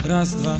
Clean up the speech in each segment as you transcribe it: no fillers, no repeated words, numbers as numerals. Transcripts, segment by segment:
Raz, dwa.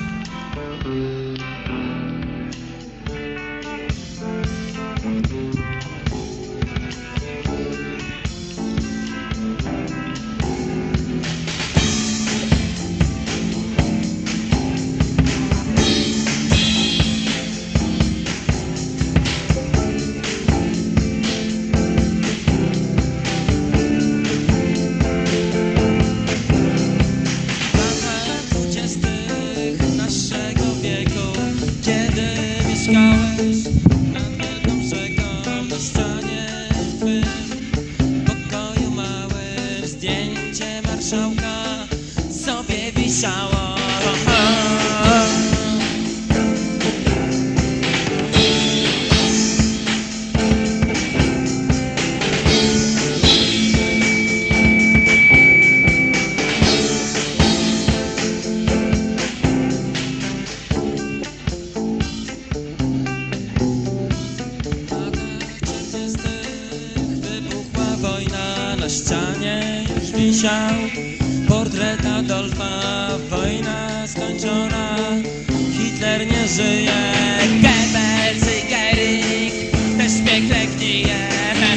Mieszkałeś nad wielką rzeką, na ścianie w twym pokoju małym zdjęcie marszałka sobie wisiało. Na ścianie już wisiał portret Adolfa, wojna skończona, Hitler nie żyje, Goebbels i Goering też w piekle gnije.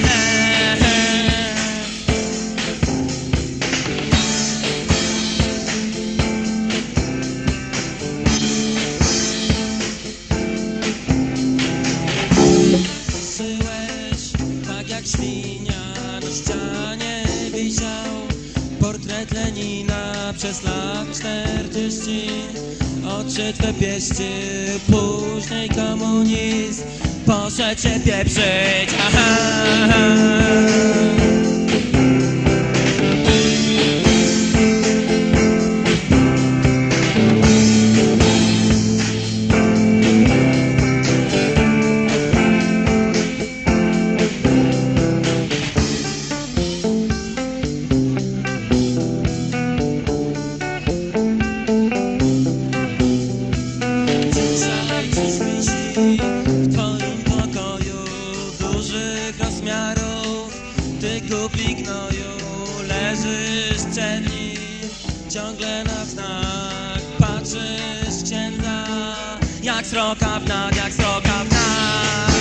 Żyłeś tak jak świnia, na ścianie wisiał portret Lenina przez lat 40. Oczy twe pieści, później komunizm poszedł się pieprzyć. W twoim pokoju dużych rozmiarów, ty kupi gnoju, leżysz przed nim, ciągle na znak patrzysz w księdza, jak sroka w nad, jak sroka w nad.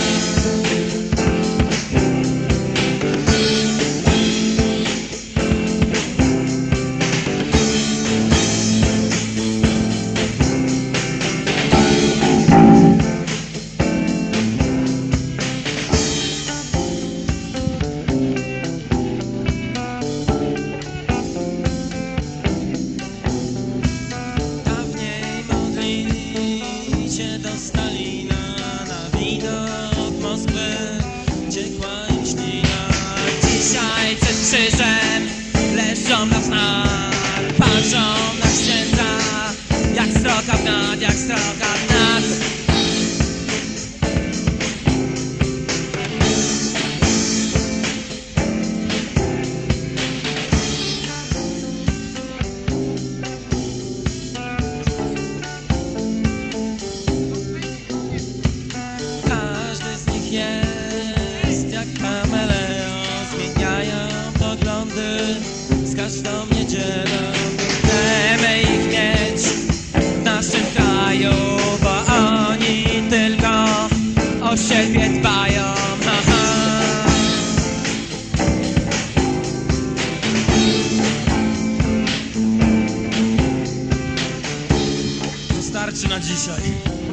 Do Stalina, na widok Moskwy ciekła im ślina. Dzisiaj przed krzyżem leżą na znak, patrzą na księdza, jak sroka w nad, jak sroka w nad. Jest jak kameleon, zmieniają poglądy z każdą niedzielą. Chcemy ich mieć w naszym kraju, bo oni tylko o siebie dbają. Wystarczy na dzisiaj.